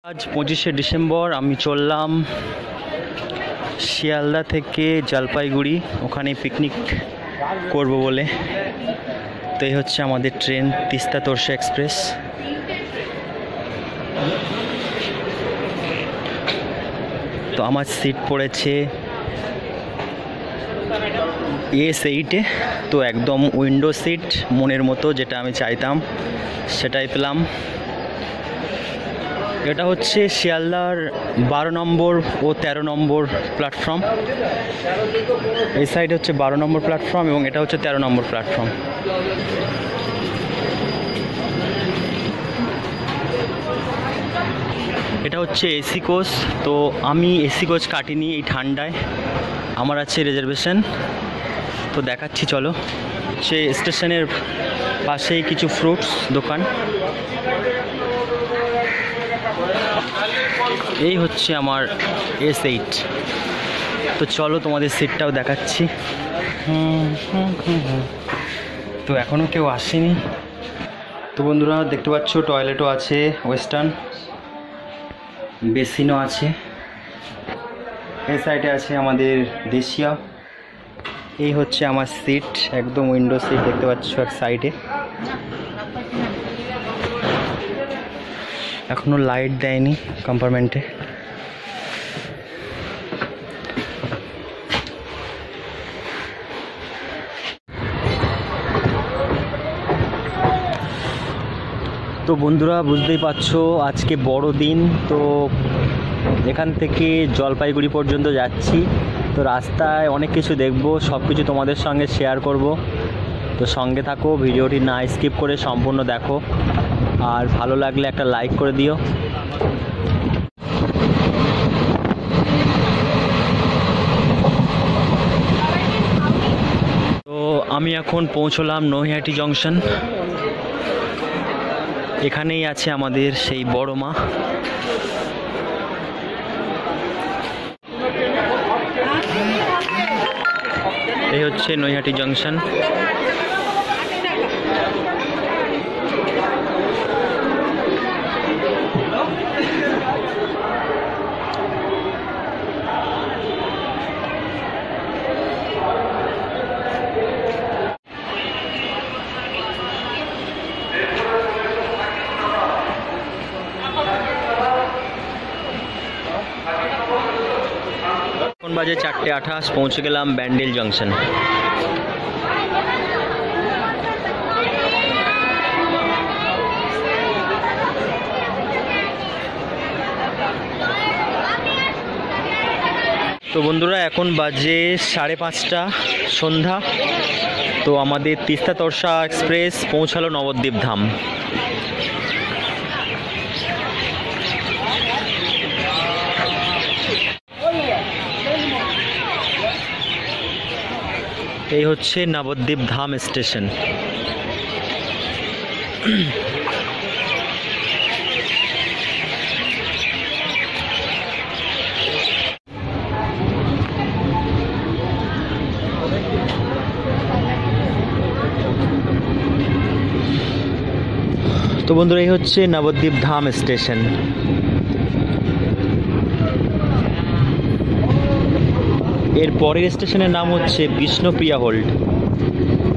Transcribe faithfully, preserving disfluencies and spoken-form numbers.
আজ পঁচিশে ডিসেম্বর আমি চললাম শিয়ালদা থেকে জলপাইগুড়ি, ওখানে পিকনিক করব বলে। তো এই হচ্ছে আমাদের ট্রেন, তিস্তা তোরসা এক্সপ্রেস। তো আমার সিট পড়েছে এস এইটে, তো একদম উইন্ডো সিট, মনের মতো যেটা আমি চাইতাম সেটাই পেলাম। এটা হচ্ছে শিয়ালদার বারো নম্বর ও তেরো নম্বর প্ল্যাটফর্ম। এই সাইড হচ্ছে বারো নম্বর প্ল্যাটফর্ম এবং এটা হচ্ছে তেরো নম্বর প্ল্যাটফর্ম। এটা হচ্ছে এসি কোচ। তো আমি এসি কোচ কাটিনি এই ঠান্ডায়, আমার আছে রিজার্ভেশন। তো দেখাচ্ছি চলো। সে স্টেশনের পাশেই কিছু ফ্রুটস দোকান। এই হচ্ছে আমার এস এইট। তো চলো তোমাদের সিটটাও দেখাচ্ছি। তো এখনও কেউ আসেনি। তো বন্ধুরা দেখতে পাচ্ছ টয়লেটও আছে, ওয়েস্টার্ন বেসিনও আছে। এই সাইডে আছে আমাদের দেশিয়া। এই হচ্ছে আমার সিট, একদম উইন্ডো সিট দেখতে পাচ্ছ এক সাইডে। এখনো লাইট দেয়নি কম্পার্টমেন্টে। তো বন্ধুরা বুঝতেই পারছো আজকে বড় দিন। তো এখান থেকে জলপাইগুড়ি পর্যন্ত যাচ্ছি। তো রাস্তায় অনেক কিছু দেখবো, সব কিছু তোমাদের সঙ্গে শেয়ার করব। তো সঙ্গে থাকো, ভিডিওটি না স্কিপ করে সম্পূর্ণ দেখো, আর ভালো লাগলে একটা লাইক করে দিও। তো আমি এখন পৌঁছলাম নৈহাটি জংশন। এখানেই আছে আমাদের সেই বড় মা। এই হচ্ছে নৈহাটি জংশন। এখন বাজে চারটে আঠাশ, পৌঁছে গেলাম ব্যান্ডেল জংশন। তো বন্ধুরা এখন বাজে সাড়ে পাঁচটা সন্ধ্যা। তো আমাদের তিস্তা তোরসা এক্সপ্রেস পৌঁছালো নবদ্বীপ ধাম। এই হচ্ছে নবদ্বীপ ধাম স্টেশন। তো বন্ধুরা এই হচ্ছে নবদ্বীপ ধাম স্টেশন। এর পরের স্টেশনের নাম হচ্ছে বিষ্ণুপ্রিয়া হোল্ড।